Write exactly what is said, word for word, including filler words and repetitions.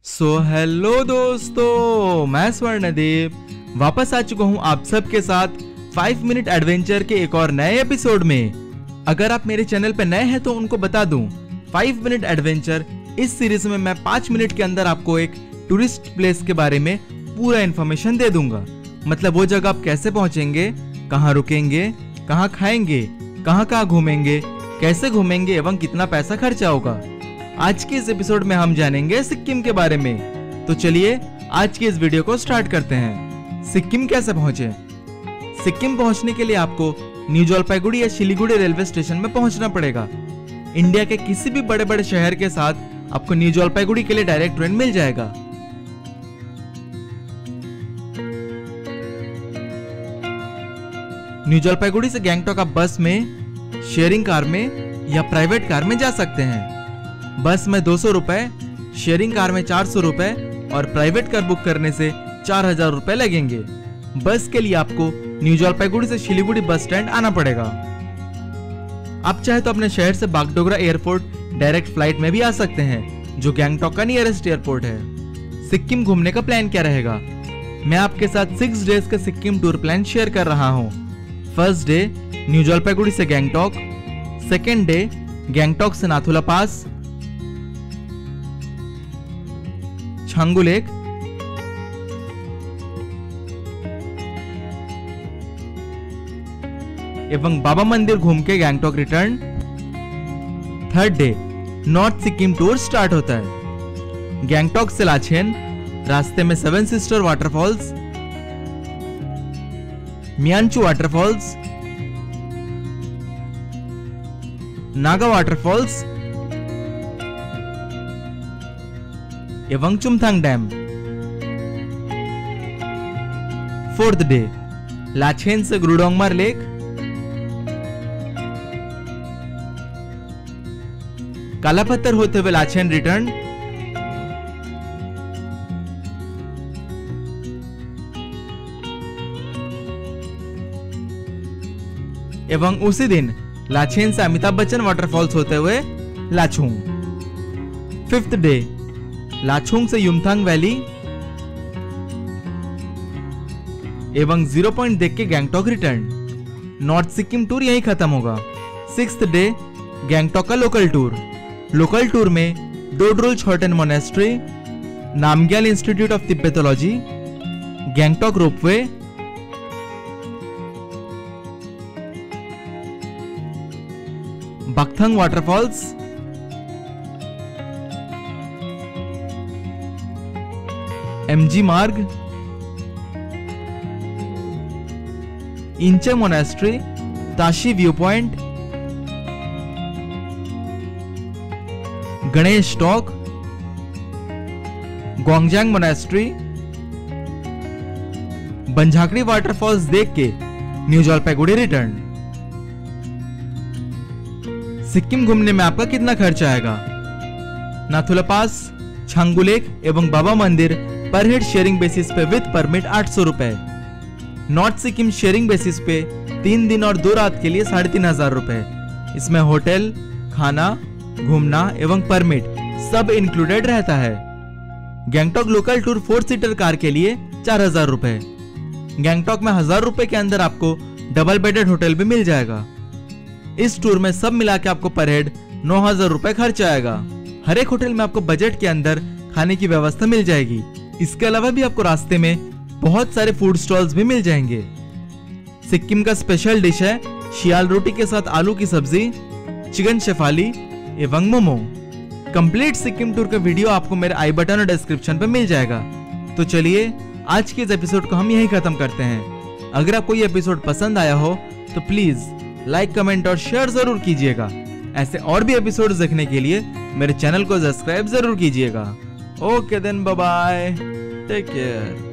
सो so, hello दोस्तों, मैं स्वर्णदेव वापस आ चुका हूँ आप सबके साथ फाइव मिनट एडवेंचर के एक और नए एपिसोड में। अगर आप मेरे चैनल पे नए हैं तो उनको बता दूं, फाइव मिनट एडवेंचर इस सीरीज में मैं पाँच मिनट के अंदर आपको एक टूरिस्ट प्लेस के बारे में पूरा इन्फॉर्मेशन दे दूंगा। मतलब वो जगह आप कैसे पहुंचेंगे, कहाँ रुकेंगे, कहाँ खाएंगे, कहाँ कहाँ घूमेंगे, कैसे घूमेंगे एवं कितना पैसा खर्चा होगा। आज के इस एपिसोड में हम जानेंगे सिक्किम के बारे में। तो चलिए आज की इस वीडियो को स्टार्ट करते हैं। सिक्किम कैसे पहुंचे? सिक्किम पहुंचने के लिए आपको न्यू जलपाईगुड़ी या सिलीगुड़ी रेलवे स्टेशन में पहुंचना पड़ेगा। इंडिया के किसी भी बड़े बड़े शहर के साथ आपको न्यू जलपाईगुड़ी के लिए डायरेक्ट ट्रेन मिल जाएगा। न्यू जलपाईगुड़ी से गैंगटॉक आप बस में, शेयरिंग कार में या प्राइवेट कार में जा सकते हैं। बस में दो सौ रुपए, शेयरिंग कार में चार सौ रुपए और प्राइवेट कार बुक करने से चार हजार रुपए लगेंगे। बस के लिए आपको न्यू जलपाईगुड़ी से सिलीगुड़ी बस स्टैंड आना पड़ेगा। आप चाहे तो अपने शहर से बागडोगरा एयरपोर्ट डायरेक्ट फ्लाइट में भी आ सकते हैं, जो गैंगटॉक का नियरेस्ट एयरपोर्ट है। सिक्किम घूमने का प्लान क्या रहेगा? मैं आपके साथ सिक्स डेज का सिक्किम टूर प्लान शेयर कर रहा हूँ। फर्स्ट डे न्यू जलपाईगुड़ी से गैंगटॉक, सेकेंड डे गैंगटॉक से नाथुला पास, छांगू लेक, एवं बाबा मंदिर घूम के Gangtok return. Third day north Sikkim tour start होता है। गैंगटॉक से लाचेन, रास्ते में seven sister waterfalls, Mianchu waterfalls, Naga waterfalls एवं Chumthang dam. Fourth day Lachen से गुरुडोंगमार लेक, काला पत्थर होते हुए लाचेन रिटर्न, एवं उसी दिन लाचेन से अमिताभ बच्चन वाटरफॉल्स होते हुए लाचुंग। फिफ्थ डे लाचुंग से युमथांग वैली एवं जीरो पॉइंट देख के Gangtok return. North Sikkim tour यहीं खत्म होगा। सिक्स्थ डे गैंगटॉक का लोकल टूर। लोकल टूर में Dodrul Chorten monastery, Namgyal institute of Tibetology, Gangtok ropeway, Bakthang waterfalls, MG Marg, Enchey monastery, Tashi view point, Ganesh Tok, Gonjang monastery, Banjhakri waterfalls देख के न्यू जलपाईगुड़ी रिटर्न। सिक्किम घूमने में आपका कितना खर्च आएगा? नाथुला पास, छांगू लेक एवं बाबा मंदिर पर हेड शेयरिंग बेसिस पे विद परमिट आठ सौ रुपए। नॉर्थ सिक्किम शेयरिंग बेसिस पे तीन दिन और दो रात के लिए साढ़े तीन हजार रुपए। इसमें होटल, खाना, घूमना एवं परमिट सब इंक्लूडेड रहता है। Gangtok local tour four seater car के लिए चार हजार रुपए। गैंगटॉक में हजार रुपए के अंदर आपको डबल बेडेड होटल भी मिल जाएगा। इस टूर में सब मिला के आपको पर हेड नौ हजार रुपए खर्च आएगा। हर एक होटल में आपको बजट के अंदर खाने की व्यवस्था मिल जाएगी। इसके अलावा भी आपको रास्ते में बहुत सारे फूड स्टॉल्स भी मिल जाएंगे। सिक्किम का स्पेशल डिश है शियाल रोटी के साथ आलू की सब्जी, चिकन शेफाली एवं मोमो। कंप्लीट सिक्किम टूर का वीडियो आपको मेरे आई बटन और डिस्क्रिप्शन पे मिल जाएगा। तो चलिए आज के इस एपिसोड को हम यहीं खत्म करते हैं। अगर आपको ये एपिसोड पसंद आया हो तो प्लीज लाइक, कमेंट और शेयर जरूर कीजिएगा। ऐसे और भी एपिसोड्स देखने के लिए मेरे चैनल को सब्सक्राइब जरूर कीजिएगा। Okay then, bye bye, take care.